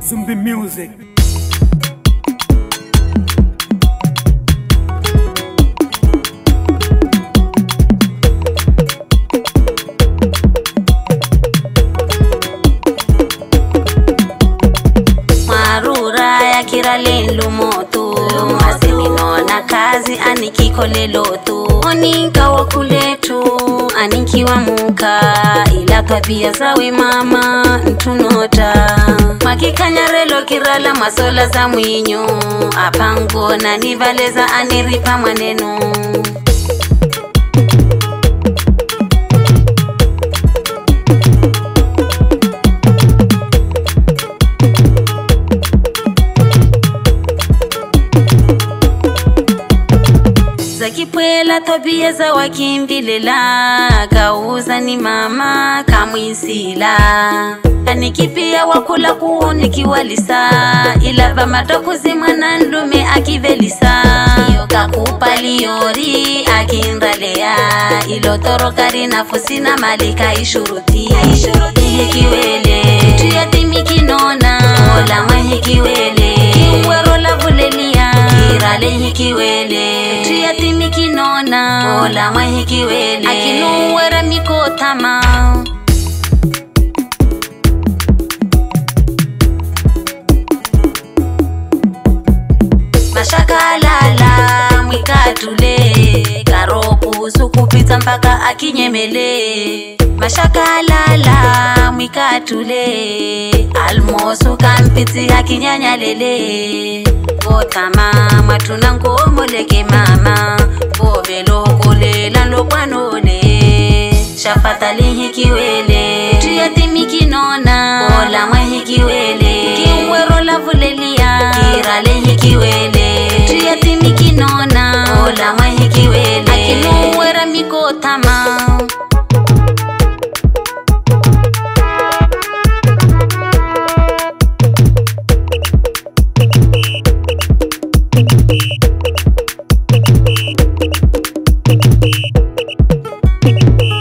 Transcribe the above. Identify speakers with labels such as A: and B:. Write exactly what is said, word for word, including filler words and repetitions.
A: Zumbi music.
B: Marura ya kira lelu moto Aseminona kazi anikiko leloto Oninka wakuletu aniki wa muka Ila tabia zawe mama ntunota Makikanyarelo kirala masola za mwinyo Apango na nivaleza aniripa maneno Zakipwela tabia za wakimbilela Kauza ni mama kamwisila Anikipia wakula kuoni kiwalisa Ila bamatokuzi mwana ndume akivelisa Yoka kupaliori akindalea Ilo torokari nafusina malika ishuruti Hikiwele tuyatimi kinona Ola mwahikiwele Kiwero la vulelia Kirale hikiwele tuyatimi kinona Ola mwahikiwele Akinuwera mikotama Mashakalala mwikatule Karopu sukupita mpaka akinyemele Mashakalala mwikatule Almosu kampiti akinyanyalele Kotama matuna ngomoleke mama Bovelo kulela lokwanole Shafatali hikiwele tuyatimi kinona Ola mwahikiwele Kiwero la vulelia Kirale hikiwele tuyatimi kinona Ola mwahikiwele Akinuwera mikotama
C: Thank you.